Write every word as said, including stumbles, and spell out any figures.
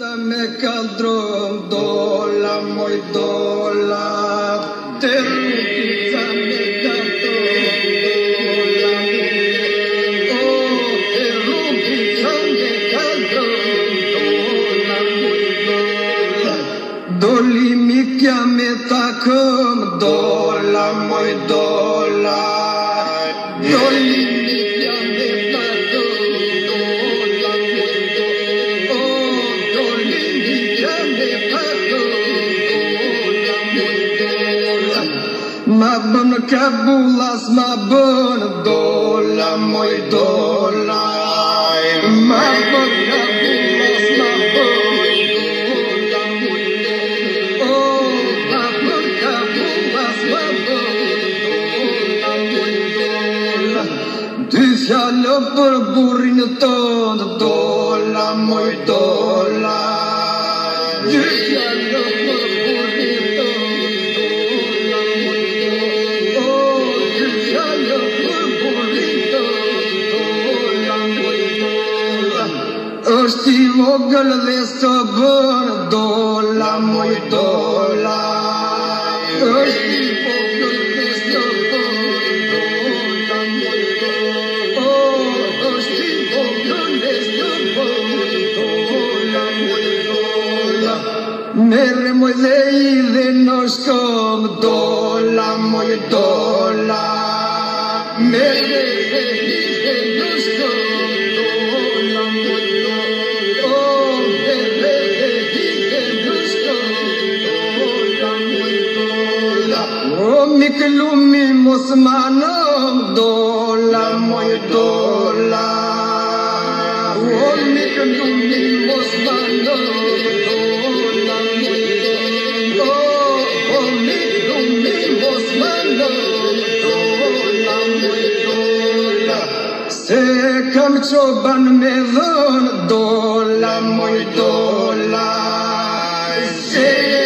Sa me kaldron dola moj dola, te rukica me kaldron dola, o te rukica me kaldron dola moj dola, doli mi kja me takëm dola moj dola, doli mi kja me takëm dola moj dola, o doli mi kja me takëm dola moj dola, ma bën kabullas ma bën dola moj dola, ma bën kabullas ma bën dola moj dola, o ma bën kabullas ma bën dola moj dola, dy fjallë për burrin tonë dola moj dola, dy fjallë për burrin tonë dola moj dola, o dy fjallë për burrin tonë dola moj dola, është i vogël dhe s'të bën dola moj dola, është i vogël dhe s'të bën dola moj dola, o është i vogël dhe s'të bën dola moj dola, merre moj dhe i dhe në shkëm dola moj dola, merre dhe i dhe në shkëm dola moj dola, o merre dhe i dhe në shkëm dola moj dola, o mikë lumi mos manëm dola moj dola, o mikë lumi mos manëm dola moj dola, o mikë lumi mos manëm dola moj dola, se kam qoban me dhën dola moj dola, se